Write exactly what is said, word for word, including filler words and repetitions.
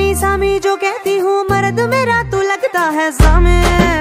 सामी सामी जो कहती हूँ, मर्द मेरा तू लगता है सामे।